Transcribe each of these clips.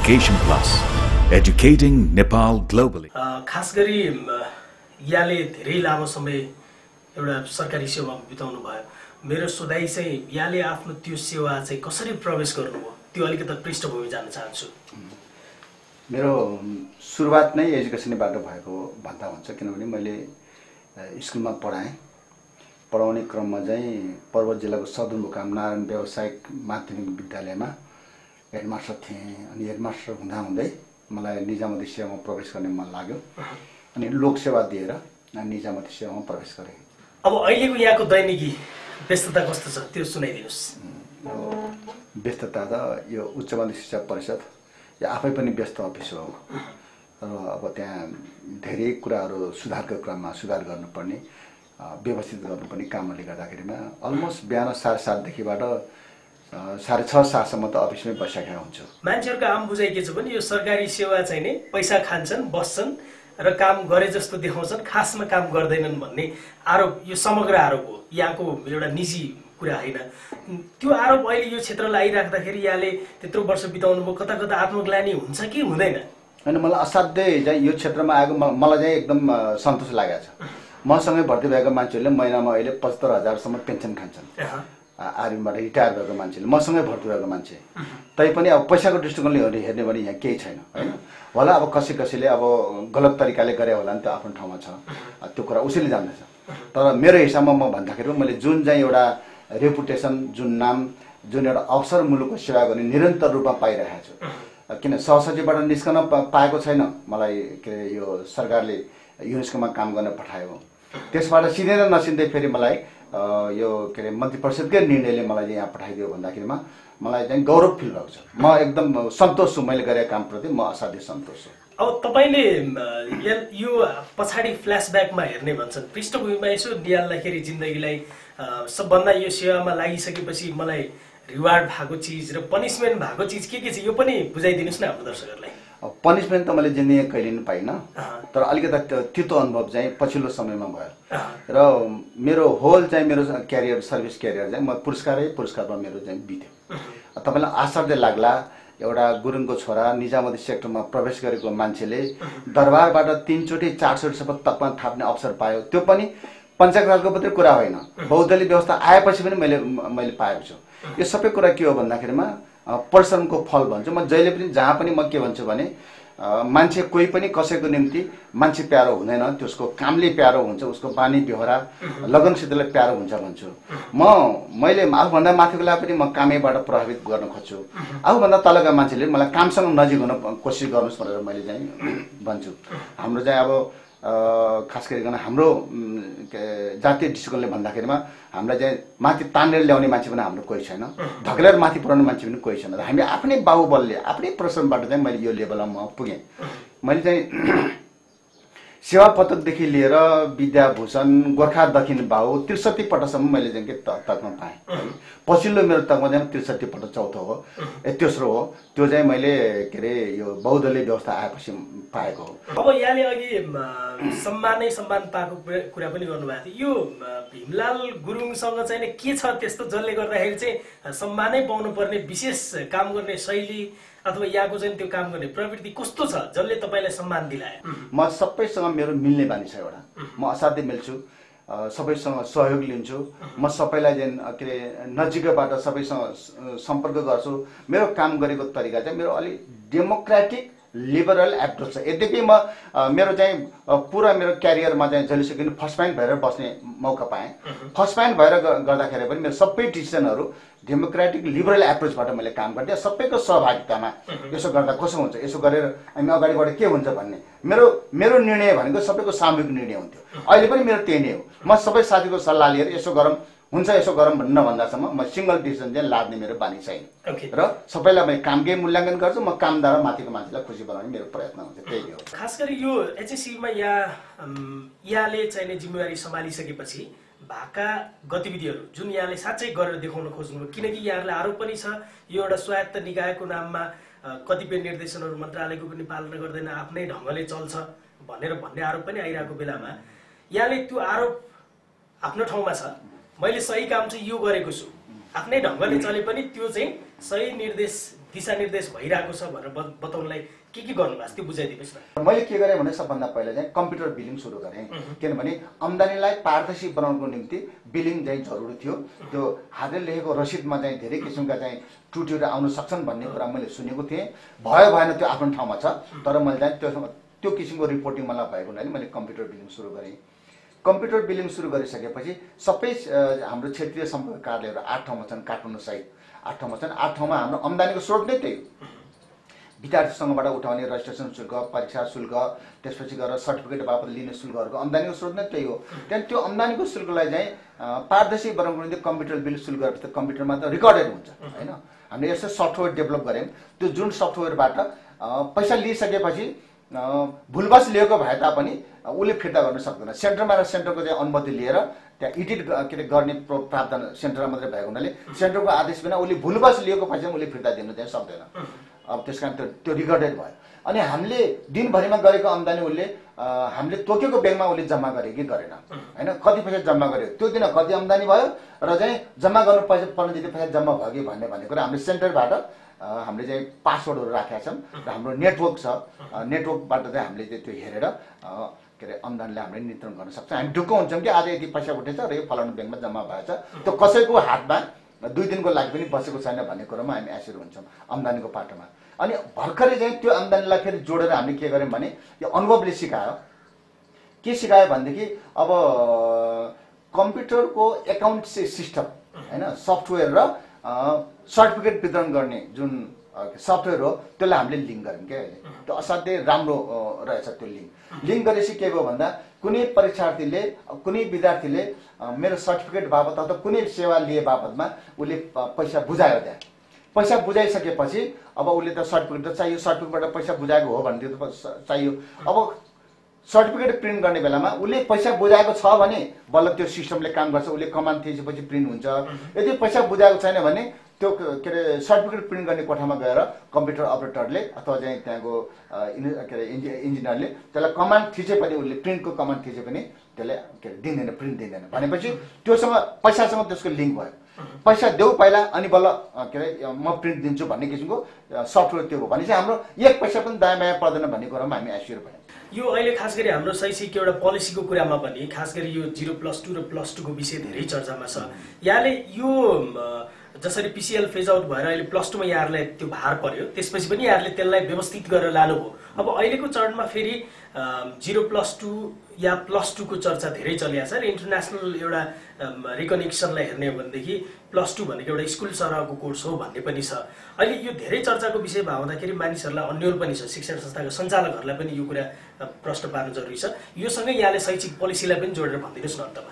Education Plus, educating Nepal globally. खास गरी याले धेरै लामो समय एउटा सरकारी सेवामा बिताउनु भयो। मेरो सोधाइ चाहिँ याले आफ्नो त्यो सेवा चाहिँ कसरी प्रवेश गर्नुभयो त्यो अलिकति पृष्ठभूमि जान्न चाहन्छु। मेरो सुरुवात नै एजुकेसनबाट भएको भन्दा हुन्छ, किनभने मैले स्कुलमा पढाउने क्रममा चाहिँ पर्वत जिल्लाको सदरमुकाम नारायण व्यावसायिक माध्यमिक विद्यालयमा हेडमास्टर थिएँ। अनि हेडमास्टर हुँदाहुँदै मलाई निजामती सेवामा प्रवेश गर्ने मन लाग्यो अनि लोकसेवा दिएर निजामती सेवामा प्रवेश गरेँ। अब अहिलेको यहाँको दैनिकी व्यस्तता कस्तो छ त्यो सुनाइदिनुस्। व्यस्तता त यो उच्च माध्यमिक शिक्षा परिषद यो आफै पनि व्यस्त अफिस हो र अब त्यहाँ धेरै कुराहरू सुधारको क्रममा सुधार गर्नुपर्ने, व्यवस्थित गर्नुपर्ने कामले गर्दाखेरिमा अलमोस्ट बिहान 7:30 देखिबाट 6:30 7:00सम्म त अफिसमै बसिसकेको हुन्छु। मान्छेहरूको आम बुझाइ के छ भने यो सरकारी सेवा चाहिँ नि पैसा खान्छन्, बस्छन् र काम गरे जस्तो देखाउँछन्, खासमा काम गर्दैनन् भन्ने आरोप, यो समग्र आरोप हो, यहाँको एउटा निजी कुरा होइन। त्यो आरोप अहिले यो क्षेत्रलाई आइराख्दाखेरि यहाँले त्यत्रो वर्ष बिताउनु भयो, कता कता आत्मग्लानी हुन्छ कि हुँदैन? होइन, मलाई असाध्यै चाहिँ यो क्षेत्रमा आएको मलाई चाहिँ एकदम सन्तोष लागेको छ। मसँगै भर्ती भएको मान्छेहरूले महिनामा अहिले 75,000सम्म पेन्सन खान्छन्। आर्मीबाट रिटायर भएको मान्छेले, मसँगै भर्ती भएको मान्छे, तैपनि अब पैसाको दृष्टिकोणले हेर्ने भने यहाँ केही छैन होइन। होला अब कसैले अब गलत तरिकाले गरे होला नि, त्यो आफ्नो ठाउँमा छ, त्यो कुरा उसैले जान्दछ। तर मेरो हिसाबमा म भन्दाखेरि मैले जुन चाहिँ एउटा रेपुटेसन, जुन नाम, जुन एउटा अवसर मुलुकको सेवा गर्ने निरन्तर रूपमा पाइरहेको छु। किन सहसचिवबाट निस्कन पाएको छैन, मलाई के अरे यो सरकारले युनेस्कोमा काम गर्न पठायो, त्यसबाट सिधै र नसिधै फेरि मलाई यो के अरे मन्त्री परिषदकै निर्णयले मलाई यहाँ पठाइदियो भन्दाखेरिमा मलाई चाहिँ गौरव फिल भएको छ। म एकदम सन्तोष छु, मैले गरेको कामप्रति म असाध्यै सन्तोष छु। अब तपाईँले यो पछाडि फ्ल्यासब्याकमा हेर्ने भन्छन्, पृष्ठभूमिमा यसो निहाल्दाखेरि जिन्दगीलाई सबभन्दा यो सेवामा लागिसकेपछि मलाई रिवार्ड भएको चिज र पनिसमेन्ट भएको चिज के छ यो पनि बुझाइदिनुहोस् न हाम्रो दर्शकहरूलाई। पनिसमेन्ट त मैले जिन्दगी कहिले पनि पाइनँ, तर अलिकति तितो अनुभव चाहिँ पछिल्लो समयमा भयो र मेरो होल चाहिँ मेरो क्यारियर, सर्भिस क्यारियर चाहिँ म पुरस्कारमा मेरो चाहिँ बित्यो। तपाईँलाई आश्चर्य लाग्ला, एउटा गुरुङको छोरा निजामती सेक्टरमा प्रवेश गरेको मान्छेले दरबारबाट 3 चोटि 4 चोटिसम्म तकमा थाप्ने अवसर पायो। त्यो पनि पञ्चाग्रालको मात्रै कुरा होइन, बहुदलीय व्यवस्था आएपछि पनि मैले पाएको छु। यो सबै कुरा के हो भन्दाखेरिमा परिश्रमको फल भन्छु म। जहिले पनि जहाँ पनि म के भन्छु भने मान्छे कोही पनि कसैको निम्ति मान्छे प्यारो हुँदैन, त्यसको कामले प्यारो हुन्छ, उसको बानी बेहोरा लगनसितले प्यारो हुन्छ भन्छु। मैले आफूभन्दा माथिकोलाई पनि म कामैबाट प्रभावित गर्न खोज्छु। आफूभन्दा तलका मान्छेले मलाई कामसँग नजिक हुन कोसिस गर्नुहोस् भनेर मैले चाहिँ भन्छु। हाम्रो चाहिँ अब खास गरिकन हाम्रो जातीय दृष्टिकोणले भन्दाखेरिमा हामीलाई चाहिँ माथि तानेर ल्याउने मान्छे पनि हाम्रो कोही छैन, धकेलेर माथि पुर्याउने मान्छे पनि कोही छैन। हामी आफ्नै बाहुबलले, आफ्नै परिश्रमबाट चाहिँ मैले यो लेभलमा म पुगेँ। मैले चाहिँ सेवा पदकदेखि लिएर विद्याभूषण, गोर्खा दक्षिण बाहु 63 पटकसम्म मैले चाहिँ के तकमा पाएँ। पछिल्लो मेरो तकमा चाहिँ 63 पटक चौथो हो, तेस्रो हो। त्यो चाहिँ मैले के अरे यो बहुदलीय व्यवस्था आएपछि पाएको हो। अब यहाँले अघि सम्मान पाएको कुरा पनि गर्नुभएको थियो। यो भीमलाल गुरुङसँग चाहिँ के छ त्यस्तो जसले गर्दाखेरि चाहिँ सम्मानै पाउनु पर्ने विशेष काम गर्ने शैली अथवा यहाँको चाहिँ त्यो काम गर्ने प्रवृत्ति कस्तो छ जसले तपाईँलाई सम्मान दिलायो? म सबैसँग मेरो मिल्ने बानी छ एउटा, म असाध्यै मिल्छु, सबैसँग सहयोग लिन्छु, म सबैलाई चाहिँ के अरे नजिकैबाट सबैसँग सम्पर्क गर्छु। मेरो काम गरेको तरिका चाहिँ मेरो अलिक डेमोक्रेटिक लिबरल एप्रोच छ। यद्यपि म मेरो चाहिँ पुरा मेरो क्यारियरमा चाहिँ जहिलेसम्म फर्स्ट प्यान भएर बस्ने मौका पाएँ। फर्स्ट प्यान भएर गर्दाखेरि पनि मेरो सबै डिसिजनहरू डेमोक्रेटिक लिबरल एप्रोचबाट मैले काम गर्थेँ। सबैको सहभागितामा यसो गर्दा कसो हुन्छ, यसो गरेर हामी अगाडिबाट के हुन्छ भन्ने मेरो निर्णय भनेको सबैको सामूहिक निर्णय हुन्थ्यो। अहिले पनि मेरो त्यही नै हो। म सबै साथीको सल्लाह लिएर यसो गरौँ, हुन्छ यसो गरौँ भन्ने नभन्दासम्म म सिङ्गल डिसिजन चाहिँ लाद्ने मेरो बानी छैन। र सबैलाई मैले कामकै मूल्याङ्कन गर्छु, म कामदार माथिको मान्छेलाई खुसी बनाउने मेरो प्रयत्न हुन्छ, त्यही हो। खास गरी यो एचएससीमा यहाँले चाहिँ जिम्मेवारी सम्हालिसकेपछि भएका गतिविधिहरू जुन यहाँले साँच्चै गरेर देखाउन खोज्नुभयो, किनकि यहाँहरूलाई आरोप पनि छ यो एउटा स्वायत्त निकायको नाममा कतिपय निर्देशनहरू मन्त्रालयको पनि पालना गर्दैन, आफ्नै ढङ्गले चल्छ भन्ने आरोप पनि आइरहेको बेलामा यहाँले त्यो आरोप आफ्नो ठाउँमा छ, मैले सही काम चाहिँ यो गरेको छु, आफ्नै ढङ्गले चले पनि त्यो चाहिँ सही निर्देश दिशानिर्देश भइरहेको छ भनेर बताउनलाई के गर्नुभएको छ त्यो बुझाइदिनुहोस् न। मैले के गरेँ भने सबभन्दा पहिला चाहिँ कम्प्युटर बिलिङ सुरु गरेँ। किनभने आम्दानीलाई पारदर्शी बनाउनको निम्ति बिलिङ चाहिँ जरुरी थियो। त्यो हातले लेखेको रसिदमा चाहिँ धेरै किसिमका चाहिँ त्रुटिहरू आउन सक्छन् भन्ने कुरा मैले सुनेको थिएँ। भयो भएन त्यो आफ्नो ठाउँमा छ, तर मैले चाहिँ त्यो किसिमको रिपोर्टिङ मलाई भएको हुनाले मैले कम्प्युटर बिलिङ सुरु गरेँ। कम्प्युटर बिलिङ सुरु गरिसकेपछि सबै हाम्रो क्षेत्रीय सम्पर्क कार्यालयहरू 8 ठाउँमा छन्, काठमाडौँ सहित 8 ठाउँमा छन्। 8 ठाउँमा हाम्रो आम्दानीको स्रोत नै त्यही हो। विद्यार्थीसँगबाट उठाउने रजिस्ट्रेसन शुल्क, परीक्षा शुल्क, त्यसपछि गएर सर्टिफिकेट बापत लिने शुल्कहरूको आम्दानीको स्रोत नै त्यही हो। त्यहाँदेखि त्यो आम्दानीको शुल्कलाई चाहिँ पारदर्शी बनाउनको निम्ति कम्प्युटर बिल शुल्क गरेपछि कम्प्युटरमा त रेकर्डेड हुन्छ होइन। हामीले यस्तो सफ्टवेयर डेभलप गऱ्यौँ। त्यो जुन सफ्टवेयरबाट पैसा लिइसकेपछि भुलवश लिएको भए तापनि उसले फिर्ता गर्न सक्दैन। सेन्टरमा र सेन्टरको चाहिँ अनुमति लिएर त्यहाँ एडिट गर्ने प्रावधान सेन्टरमा मात्रै भएको हुनाले सेन्टरको आदेश बिना उसले भुलवश लिएको पैसा उसले फिर्ता दिनु चाहिँ सक्दैन। अब त्यस कारण त्यो रिकर्डेड भयो। अनि हामीले दिनभरिमा गरेको आम्दानी उसले हामीले तोकेको ब्याङ्कमा उसले जम्मा गरे कि गरेन होइन, कति पैसा जम्मा गर्यो, त्यो दिन कति आम्दानी भयो र चाहिँ जम्मा गर्नु पैसा पर्ने जति पैसा जम्मा भयो कि भन्ने कुरा हामीले सेन्टरबाट हामीले चाहिँ पासवर्डहरू राखेका छौँ र हाम्रो नेटवर्क छ। नेटवर्कबाट चाहिँ हामीले त्यो हेरेर के अरे आम्दानीलाई हामीले नियन्त्रण गर्न सक्छौँ। हामी ढुक्क हुन्छौँ कि आज यति पैसा उठेछ र यो फलानु ब्याङ्कमा जम्मा भएछ, त्यो कसैको हातमा 2 दिनको लागि पनि बसेको छैन भन्ने कुरोमा हामी एस्योर हुन्छौँ आम्दानीको पाटोमा। अनि भर्खरै चाहिँ त्यो आम्दानीलाई फेरि जोडेर हामीले के गर्यौँ भने यो अनुभवले सिकायो। के सिकायो भनेदेखि अब कम्प्युटरको एकाउन्ट सिस्टम होइन, सफ्टवेयर र सर्टिफिकेट वितरण गर्ने जुन सफ्टवेयर हो त्यसलाई हामीले लिङ्क गऱ्यौँ क्या। अहिले त्यो असाध्यै राम्रो रहेछ। त्यो लिङ्क गरेपछि के भयो भन्दा कुनै परीक्षार्थीले कुनै विद्यार्थीले मेरो सर्टिफिकेट बापत अथवा कुनै सेवा लिए बापतमा उसले पैसा बुझायो। त्यहाँ पैसा बुझाइसकेपछि अब उसले त सर्टिफिकेट त चाहियो, सर्टिफिकेटबाट पैसा बुझाएको हो भने त्यो चाहियो। अब सर्टिफिकेट प्रिन्ट गर्ने बेलामा उसले पैसा बुझाएको छ भने बल्ल त्यो सिस्टमले काम गर्छ, उसले कमान्ड थिचेपछि प्रिन्ट हुन्छ। यदि पैसा बुझाएको छैन भने त्यो के अरे सर्टिफिकेट प्रिन्ट गर्ने कोठामा गएर कम्प्युटर अपरेटरले अथवा चाहिँ त्यहाँको के अरे इन्जिनियरले त्यसलाई कमान्ड थिचे पनि उसले प्रिन्टको कमान्ड थिचे पनि त्यसले के अरे दिँदैन, प्रिन्ट दिँदैन। भनेपछि त्योसँग पैसासँग त्यसको लिङ्क भयो। पैसा देऊ पहिला अनि बल्ल के अरे म प्रिन्ट दिन्छु भन्ने किसिमको सफ्टवेयर त्यो हो भनेपछि हाम्रो एक पैसा पनि दायाँ बायाँ पर्दैन भन्ने कुरामा हामी एस्योर भयौँ। यो अहिले खास गरी हाम्रो शैक्षिक एउटा पोलिसीको कुरामा पनि खास गरी यो 0+2 र +2 को विषय धेरै चर्चामा छ। यहाँले यो जसरी पिसिएल फेज आउट भएर अहिले +2 मा यहाँहरूलाई त्यो भार पर्यो, त्यसपछि पनि यहाँहरूले त्यसलाई व्यवस्थित गरेर लानुभयो। अब अहिलेको चरणमा फेरि 0+2 या +2 को चर्चा धेरै चलिएको छ र इन्टरनेसनल एउटा रिकनेक्सनलाई हेर्ने हो भनेदेखि +2 भनेको एउटा स्कुल सरहको कोर्स हो भन्ने पनि छ। अहिले यो धेरै चर्चाको विषयमा आउँदाखेरि मानिसहरूलाई अन्यल पनि छ, शिक्षण संस्थाको सञ्चालकहरूलाई पनि यो कुरा प्रश्न पार्नु जरुरी छ। यो सँगै यहाँले शैक्षिक पोलिसीलाई पनि जोडेर भनिदिनुहोस् न अन्तमा।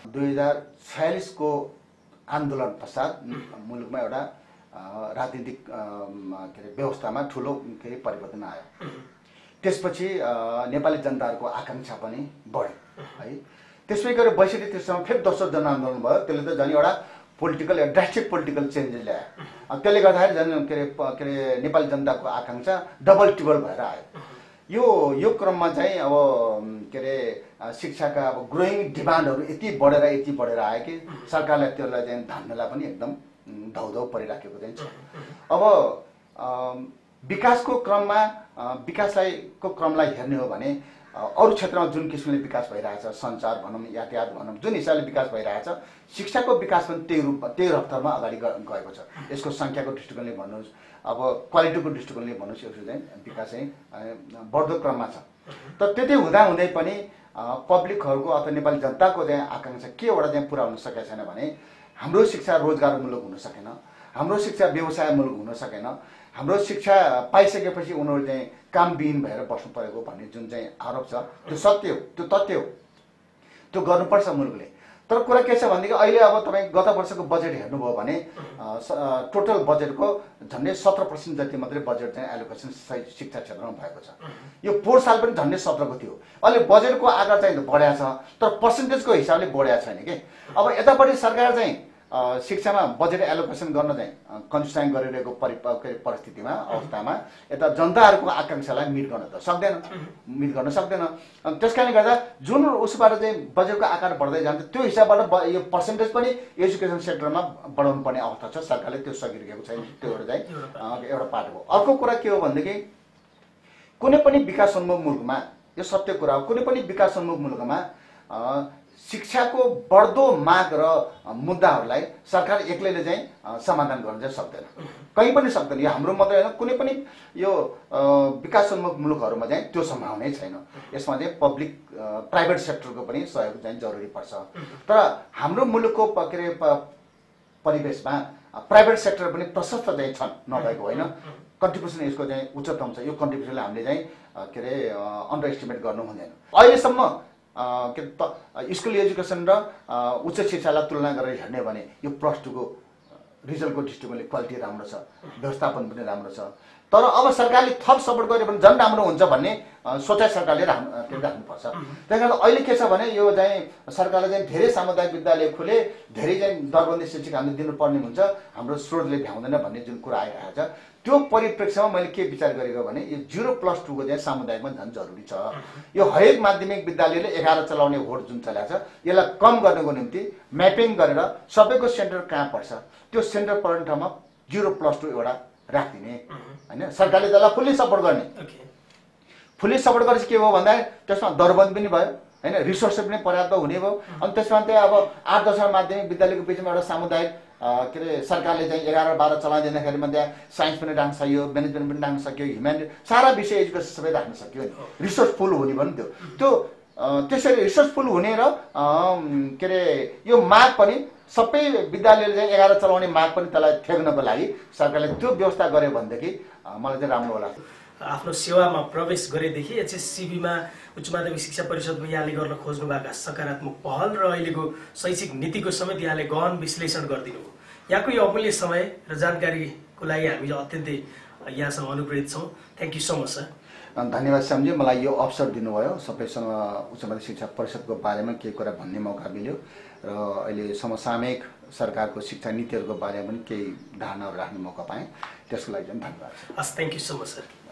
2046 को आन्दोलन पश्चात मुलुकमा एउटा राजनीतिक के अरे व्यवस्थामा ठुलो के अरे परिवर्तन आयो। त्यसपछि नेपाली जनताहरूको आकांक्षा पनि बढ्यो है। त्यसै गरी 62 त्यसमा फेरि दोस्रो जनआन्दोलन भयो। त्यसले त झन् एउटा पोलिटिकल ड्रास्टिक पोलिटिकल चेन्जेस ल्यायो। त्यसले गर्दाखेरि झन् के अरे नेपाली जनताको आकांक्षा डबल टिबल भएर आयो। यो क्रममा चाहिँ अब के अरे शिक्षाका अब ग्रोइङ डिमान्डहरू यति बढेर आयो कि सरकारलाई त्यसलाई चाहिँ धान्नलाई पनि एकदम धौधौ परिराखेको चाहिँ छ। अब विकासको क्रमलाई हेर्ने हो भने अरू क्षेत्रमा जुन किसिमले विकास भइरहेछ, सञ्चार भनौँ, यातायात भनौँ, जुन हिसाबले विकास भइरहेछ, शिक्षाको विकास पनि त्यही रफ्तारमा अगाडि गएको छ। यसको सङ्ख्याको दृष्टिकोणले भन्नुहोस्, अब क्वालिटीको दृष्टिकोणले भन्नुहोस्, यो चाहिँ विकास चाहिँ बढ्दो क्रममा छ। तर त्यति हुँदाहुँदै पनि पब्लिकहरूको अथवा नेपाली जनताको चाहिँ आकांक्षा केवटा चाहिँ पुरा हुन सकेको छैन भने हाम्रो शिक्षा रोजगारमूलक हुन सकेन, हाम्रो शिक्षा व्यवसायमूलक हुन सकेन, हाम्रो शिक्षा पाइसकेपछि उनीहरू चाहिँ कामविहीन भएर बस्नु परेको भन्ने जुन चाहिँ आरोप छ त्यो सत्य हो, त्यो तथ्य हो, त्यो गर्नुपर्छ मुलुकले। तर कुरा के छ भनेदेखि अहिले अब तपाईँ गत वर्षको बजेट हेर्नुभयो भने टोटल बजेटको झन्डै 17% जति मात्रै बजेट चाहिँ एलोकेसन शिक्षा क्षेत्रमा भएको छ। यो पोहोर साल पनि झन्डै 17 को थियो। अहिले बजेटको आकार चाहिँ बढ्या छ तर पर्सेन्टेजको हिसाबले बढ्या छैन कि। अब यतापट्टि सरकार चाहिँ शिक्षामा बजेट एलोकेसन गर्न चाहिँ कन्जुसाङ गरिरहेको परिस्थितिमा अवस्थामा यता जनताहरूको आकाङ्क्षालाई मिट गर्न सक्दैन अनि त्यसकारणले गर्दा जुन उसबाट चाहिँ बजेटको आकार बढ्दै जान्छ त्यो हिसाबबाट यो पर्सेन्टेज पनि एजुकेसन सेक्टरमा बढाउनु पर्ने अवस्था छ। सरकारले त्यो सकिरहेको छैन। त्यो एउटा पार्ट हो। अर्को कुरा के हो भनेदेखि कुनै पनि विकासोन्मुख मुलुकमा यो सत्य कुरा हो, कुनै पनि विकासोन्मुख मुलुकमा शिक्षाको बढ्दो माग र मुद्दाहरूलाई सरकार एक्लैले चाहिँ समाधान गर्न चाहिँ सक्दैन, कहीँ पनि सक्दैन। यो हाम्रो मात्रै होइन, कुनै पनि यो विकासोन्मुख मुलुकहरूमा चाहिँ त्यो सम्भावनै छैन। यसमा चाहिँ पब्लिक प्राइभेट सेक्टरको पनि सहयोग चाहिँ जरुरी पर्छ। तर हाम्रो मुलुकको के अरे परिवेशमा प्राइभेट सेक्टर पनि प्रशस्त चाहिँ छन्, नभएको होइन। कन्ट्रिब्युसन यसको चाहिँ उच्चतम छ। यो कन्ट्रिब्युसनलाई हामीले चाहिँ के अरे अन्डर एस्टिमेट गर्नु हुँदैन। अहिलेसम्म स्कुल एजुकेसन र उच्च शिक्षालाई तुलना गरेर हेर्ने भने यो +2 को रिजल्टको दृष्टिकोणले क्वालिटी राम्रो छ, व्यवस्थापन पनि राम्रो छ। तर अब सरकारले थप सपोर्ट गर्यो भने झन् राम्रो हुन्छ भन्ने सोचाइ सरकारले राख्नुपर्छ। त्यही कारण अहिले के छ भने यो चाहिँ सरकारले चाहिँ धेरै सामुदायिक विद्यालय खोले, धेरै चाहिँ दरबन्दी शिक्षक हामीले दिनुपर्ने हुन्छ, हाम्रो स्रोतले भ्याउँदैन भन्ने जुन कुरा आइरहेको छ, त्यो परिप्रेक्ष्यमा मैले के विचार गरेको भने यो 0+2 को चाहिँ सामुदायिकमा झन् जरुरी छ। यो हरेक माध्यमिक विद्यालयले 11 चलाउने होड जुन चलाएको छ, यसलाई कम गर्नको निम्ति म्यापिङ गरेर सबैको सेन्टर कहाँ पर्छ त्यो सेन्टर पर्ने ठाउँमा 0+2 एउटा राखिदिने हैन। सरकारले त्यसलाई फुल्ली सपोर्ट गर्ने। फुल्ली सपोर्ट गरेपछि के भयो भन्दा त्यसमा दरबन्दी पनि भयो हैन, रिसोर्स पनि पर्याप्त हुने भयो। अनि त्यसमा चाहिँ अब 8-10 माध्यमिक विद्यालयको बिचमा एउटा सामुदायिक के अरे सरकारले चाहिँ 11-12 चलाइदिँदाखेरिमा त्यहाँ साइन्स पनि राख्न सक्यो, म्यानेजमेन्ट पनि राख्न सक्यो, ह्युम्यानिटी सारा विषय एजुकेसन सबै राख्न सक्यो। रिसोर्स फुल हुने भन्यो त्यो त्यसरी रिसोर्स फुल हुने र के अरे यो माग पनि सबै विद्यालयले चाहिँ 11 चलाउने माग पनि त्यसलाई थ्याक्नको लागि सरकारले त्यो व्यवस्था गर्यो भनेदेखि मलाई चाहिँ राम्रो होला। आफ्नो सेवामा प्रवेश गरेदेखि एचएससिबीमा उच्च माध्यमिक शिक्षा परिषदमा यहाँले गर्न खोज्नु भएका सकारात्मक पहल र अहिलेको शैक्षिक नीतिको समेत यहाँले गहन विश्लेषण गरिदिनु हो। यहाँको यो अमूल्य समय र जानकारीको लागि हामी अत्यन्तै यहाँसँग अनुप्रेरित छौँ। Thank you so much sir. धन्यवाद श्यामजी, मलाई यो अवसर दिनुभयो। सबैसँग उच्च माध्यमिक शिक्षा परिषदको बारेमा केही कुरा भन्ने मौका मिल्यो र अहिले समसामयिक सरकारको शिक्षा नीतिहरूको बारेमा पनि केही धारणाहरू राख्ने मौका पाएँ। त्यसको लागि चाहिँ धन्यवाद। हस्, thank you so much sir.